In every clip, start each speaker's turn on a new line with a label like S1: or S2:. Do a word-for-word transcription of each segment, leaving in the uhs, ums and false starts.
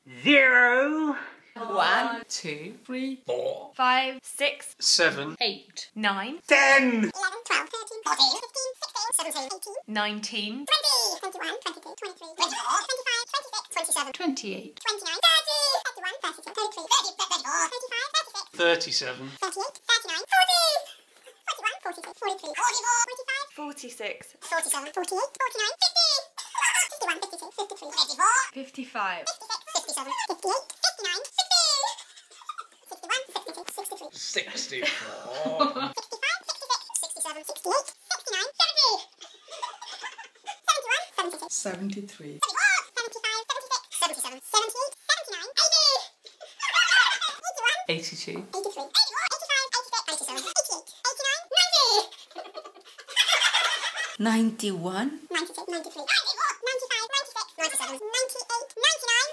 S1: Zero.
S2: One, two, three,
S1: Four.
S3: Five, six,
S1: Seven.
S2: eight,
S3: nine,
S1: Ten.
S4: eleven, twelve, thirteen, fourteen, fifteen, sixteen, seventeen, eighteen,
S3: nineteen,
S4: twenty, twenty-one, twenty-two, twenty-three, twenty-four, twenty-five, twenty-six, twenty-seven,
S2: twenty-eight,
S4: twenty-nine, thirty, thirty-one, thirty-two, thirty-three, thirty-four, thirty-five, thirty-six,
S1: Thirty-seven.
S4: thirty-eight, thirty-nine, forty, forty-one, forty-two, forty-three, forty-four, forty-five,
S3: forty-six,
S4: forty-seven, forty-eight, forty-nine, fifty, fifty-one, fifty-two, fifty-three, fifty-four,
S3: fifty-five,
S4: fifty-six, fifty-seven, fifty-eight, fifty-nine, sixty, sixty-one, sixty-two, sixty-three,
S1: Sixty-four.
S4: sixty-five, sixty-six, sixty-seven, sixty-eight, sixty-nine, seventy, seventy-one, seventy-two,
S2: seventy-three,
S4: seventy-four, seventy-five, seventy-six, seventy-seven, seventy-eight, seventy-nine, eighty, eighty-one,
S2: eighty-two,
S4: eighty-three, eighty-four, eighty-five, eighty-six, eighty-seven, eighty-eight, eighty-nine, ninety,
S2: ninety-one,
S4: ninety-two, ninety-three, ninety-four, ninety-five, ninety-six, ninety-seven, ninety-eight, ninety-nine,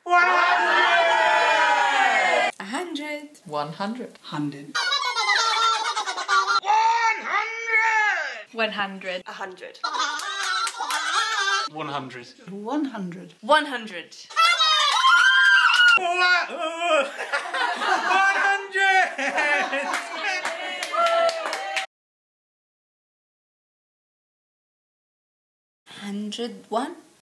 S2: a hundred, one hundred, hundred,
S3: one hundred,
S5: A hundred.
S1: One hundred.
S2: one hundred,
S3: one hundred,
S1: One hundred.
S2: hundred one,